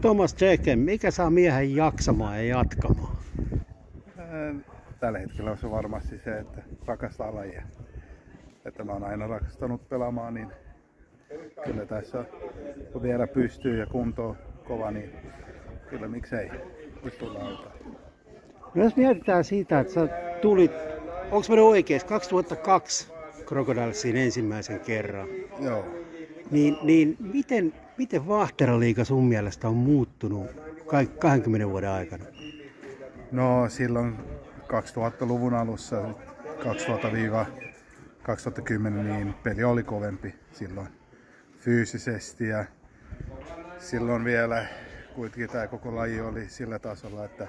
Thomas Jeken, mikä saa miehen jaksamaan ja jatkamaan? Tällä hetkellä on se varmasti se, että rakastaa lajia. Että mä oon aina rakastanut pelaamaan, niin kyllä tässä kun vielä pystyy ja kunto on kova, niin kyllä miksei. Nyt tullaan autaan. No jos mietitään siitä, että sä tulit, onko mennyt oikein, 2002 Crocodilesiin ensimmäisen kerran. Joo. Niin miten Vaahtera-liiga sun mielestä on muuttunut 20 vuoden aikana? No silloin 2000-luvun alussa, 2000-2010, niin peli oli kovempi silloin fyysisesti ja silloin vielä kuitenkin tämä koko laji oli sillä tasolla, että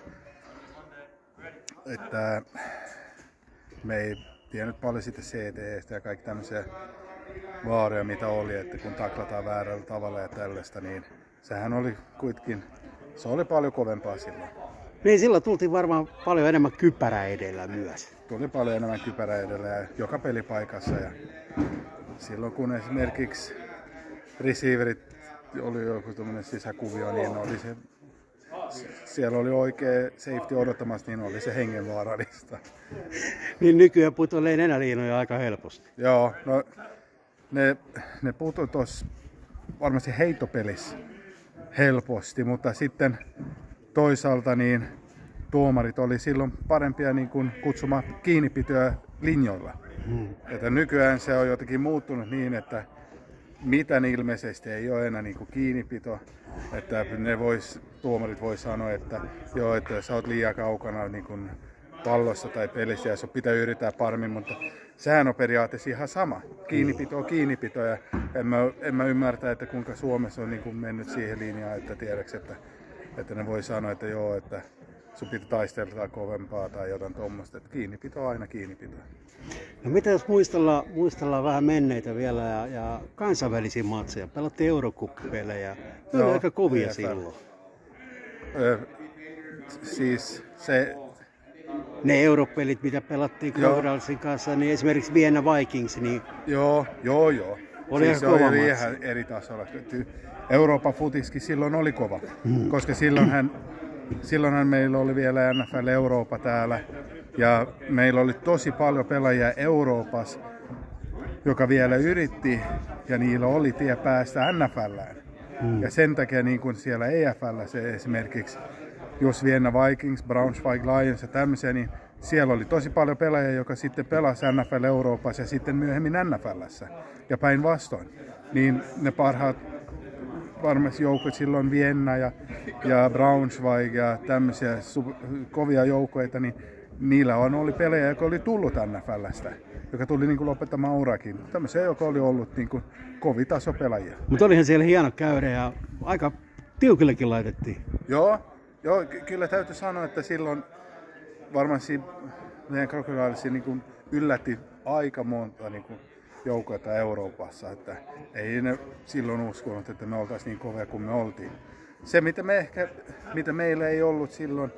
me ei tiennyt paljon sitä CTEstä ja kaikki tämmöisiä vaaroja mitä oli, että kun taklataan väärällä tavalla ja tällaista, niin sehän oli kuitenkin, se oli paljon kovempaa silloin. Niin silloin tultiin varmaan paljon enemmän kypärä edellä myös. Tuli paljon enemmän kypärä edellä ja joka pelipaikassa ja silloin kun esimerkiksi receiverit oli joku tämmöinen sisäkuvio, niin oli se, siellä oli oikea safety odottamassa, niin oli se hengenvaarallista. Niin nykyään putoilee nenäliinoja aika helposti. Joo, no ne putoivat tuossa varmasti heittopelissä helposti, mutta sitten toisaalta niin tuomarit oli silloin parempia niin kuin kutsumaan kiinnipitoja linjoilla. Että nykyään se on jotenkin muuttunut niin, että mitään ilmeisesti ei ole enää niin kuin kiinnipito. Että tuomarit voi sanoa, että joo, että sä oot liian kaukana niin kuin pallossa tai pelissä ja sun pitää yrittää paremmin, mutta sehän on periaatteessa ihan sama. Kiinnipito on kiinnipito ja en mä ymmärtä, että kuinka Suomessa on niin kuin mennyt siihen linjaan, että tiedäks, että ne voi sanoa, että joo, että sun pitää taistella kovempaa tai jotain tuommoista, että kiinnipito on aina kiinnipito. No mitä jos muistellaan vähän menneitä vielä ja kansainvälisiä matseja, pelattiin Eurocup-pelejä, ne oli aika kovia EFL. Silloin. Siis se... Ne europelit, mitä pelattiin Crocodilesin kanssa, niin esimerkiksi Vienna Vikings, niin... Joo. Oli siis ihan kova oli ihan eri tasolla. Euroopan futiskin silloin oli kova, koska silloinhan meillä oli vielä NFL Eurooppa täällä ja meillä oli tosi paljon pelaajia Euroopassa, joka vielä yritti ja niillä oli tie päästä NFLään. Ja sen takia niin kuin siellä EFL se esimerkiksi jos Vienna Vikings, Braunschweig Lions ja tämmöisiä, niin siellä oli tosi paljon pelaajia, joka sitten pelasi NFL Euroopassa ja sitten myöhemmin NFL:ssä ja päinvastoin. Niin ne parhaat varmasti joukot silloin Vienna ja Braunschweig ja tämmöisiä kovia joukkoita, niin niillä oli pelejä, joka oli tullut NFL:stä, joka tuli niin kuin lopettamaan urakin. Tämmöisiä, joka oli ollut niin kuin kovitasopelaajia. Mutta olihan siellä hieno käydä ja aika tiukillekin laitettiin. Joo, kyllä täytyy sanoa, että silloin varmasti meidän Crocodilesi niin kuin yllätti aika monta niin kuin joukkoita Euroopassa, että ei ne silloin uskonut, että me oltaisiin niin kovia kuin me oltiin. Se, mitä meillä ei ollut silloin,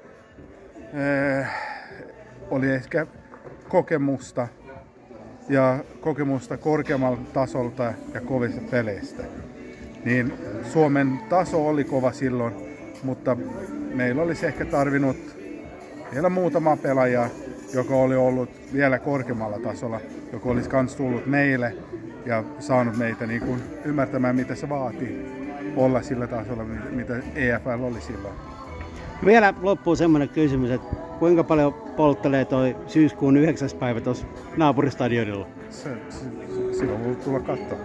oli ehkä kokemusta korkeammalta tasolta ja kovista peleistä. Niin Suomen taso oli kova silloin, mutta meillä olisi ehkä tarvinnut vielä muutama pelaaja, joka oli ollut vielä korkeammalla tasolla, joka olisi myös tullut meille ja saanut meitä niin kuin ymmärtämään, mitä se vaatii olla sillä tasolla, mitä EFL oli silloin. Vielä loppuun semmoinen kysymys, että kuinka paljon polttelee toi syyskuun 9. päivä tuossa naapuristadionilla? Silloin voi tulla katsoa.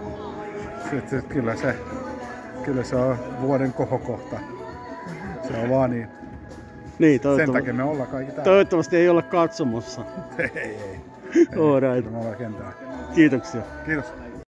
Kyllä se on vuoden kohokohta. Se on vaan niin. Sen takia me ollaan kaikki täällä. Toivottavasti ei olla katsomossa. Ei. All right. Me ollaan kentällä. Kiitoksia. Kiitos.